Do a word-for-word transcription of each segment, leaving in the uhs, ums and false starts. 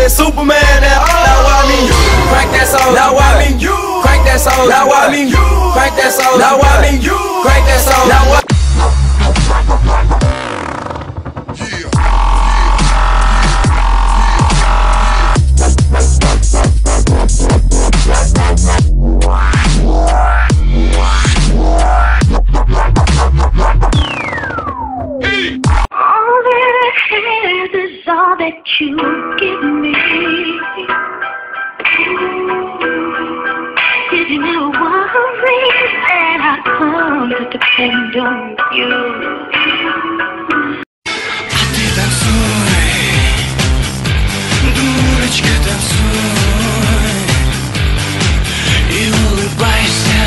than Superman. Now, now I mean you crank that soul. Now I mean you crank that soul. Now I mean you crank that soul. Now I mean you crank that soul. Now I all that you give me. Did you never worry that I come to depend on you? А ты танцуй, дурочка, танцуй и улыбайся.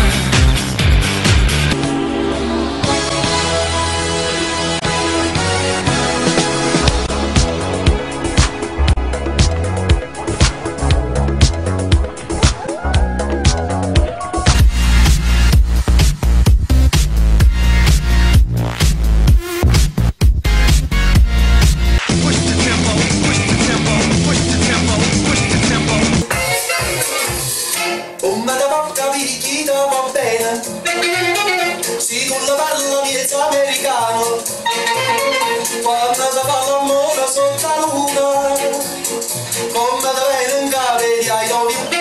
Si tu la parla miezza americano, quando si fa l'amore sotto la luna, come da bene un cave di I love you.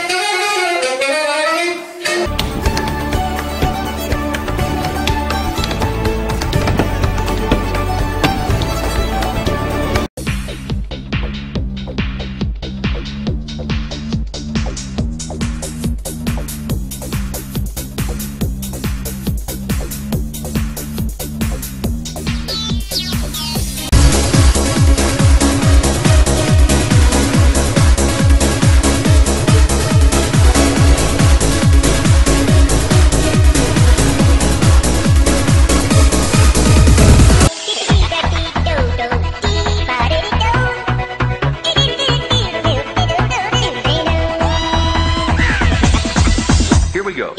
Here we go.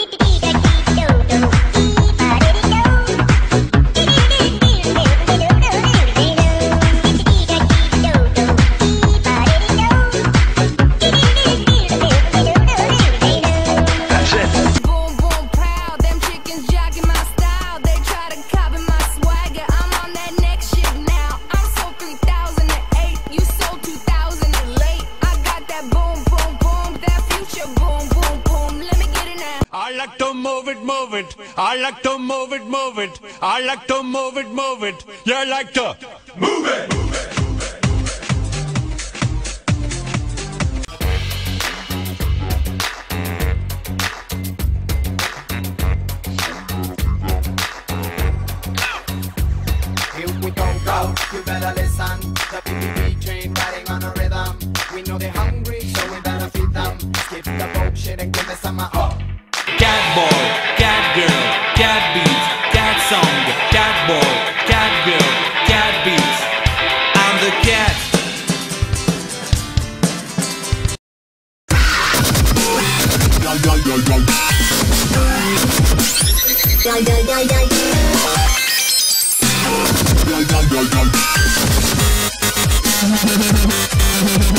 I like to move it, move it. I like to move it, move it. I like to move it, move it. You like to move it. Move it. Here we go, go, you better listen. The P P B train riding on a rhythm. We know they're hungry, so we better feed them. Skip the bullshit and give me some uh, oh. Cat boy, cat girl, cat beats, cat song, cat boy, cat girl, cat beats. I'm the cat. Yo, yo, yo, yo.